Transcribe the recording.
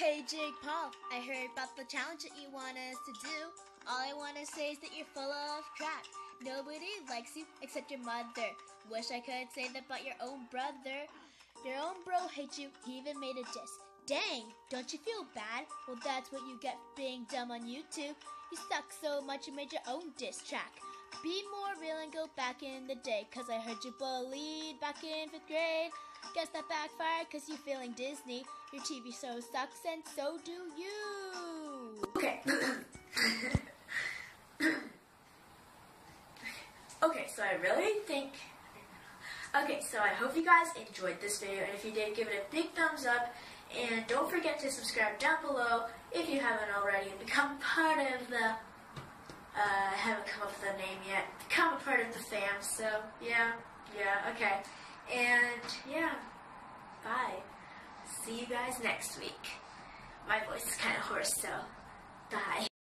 Hey Jake Paul, I heard about the challenge that you want us to do. All I want to say is that you're full of crap. Nobody likes you except your mother. Wish I could say that about your own brother. Your own bro hates you, he even made a diss. Dang, don't you feel bad? Well, that's what you get for being dumb on YouTube. You suck so much you made your own diss track. Be more real and go back in the day, cause I heard you bullied back in 5th grade. Guess that backfired cause you're feeling Disney. Your TV show sucks and so do you. Okay. Okay, so I really think... Okay, so I hope you guys enjoyed this video, and if you did, give it a big thumbs up, and don't forget to subscribe down below if you haven't already, and become part of the... I haven't come up with a name yet. Become a part of the fam, so yeah, okay. And yeah, bye. See you guys next week. My voice is kind of hoarse, so bye.